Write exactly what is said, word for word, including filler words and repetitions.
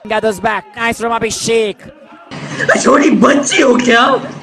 Gathers back. Nice from Abhishek. छोटी बच्ची हो क्या?